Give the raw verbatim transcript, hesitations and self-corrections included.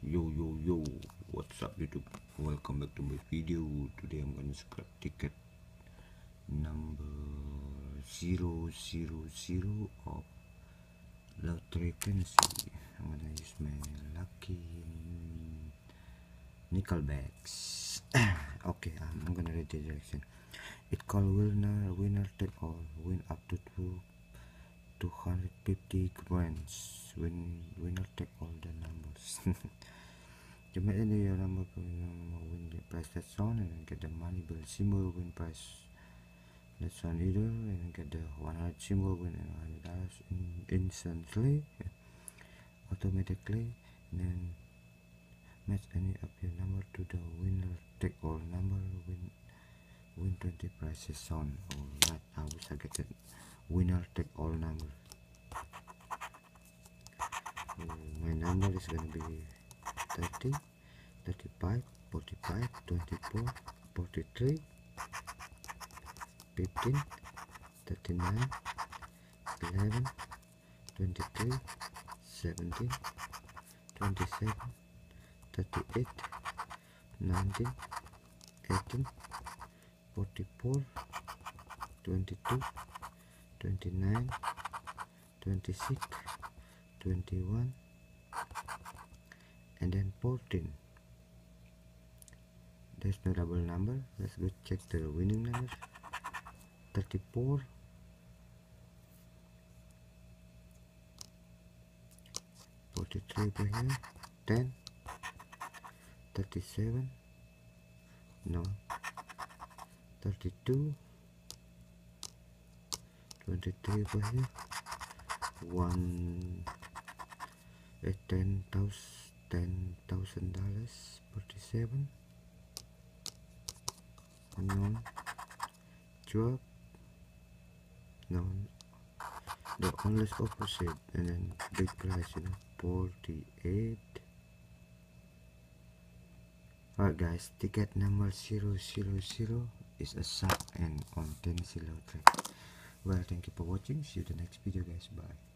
Yo yo yo, what's up YouTube? Welcome back to my video. Today I'm gonna scrap ticket number zero zero zero of lottery fantasy. I'm gonna use my lucky nickel bags. Okay, um, I'm gonna read the direction. It called winner winner take all, win up to two two hundred fifty grants. Win winner take all the numbers. You may enter your number win the price that's on and get the money bill symbol win price that's on either and get the one hundred symbol win one hundred dollars in, instantly automatically, and then match any of your number to the winner take all number win win twenty prices on. Alright, I wish I get the winner take all number. Uh, my number is gonna be thirty, thirty-five, forty-five, twenty-four, forty-three, fifteen, thirty-nine, eleven, twenty-three, seventeen, twenty-seven, thirty-eight, nineteen, eighteen, forty-four, twenty-two, twenty-nine, twenty-six, twenty-one, and then fourteen. There's no double number. Let's go check the winning numbers. thirty-four, forty-three over here, ten, thirty-seven, no, thirty-two, twenty-three over here, one, uh, ten thousand, ten thousand dollars, forty-seven, no, twelve, no, the only opposite, and then big price, you know, forty-eight. Alright guys, ticket number zero zero zero is a suck and on Tennessee lottery. Well, thank you for watching. See you in the next video guys. Bye.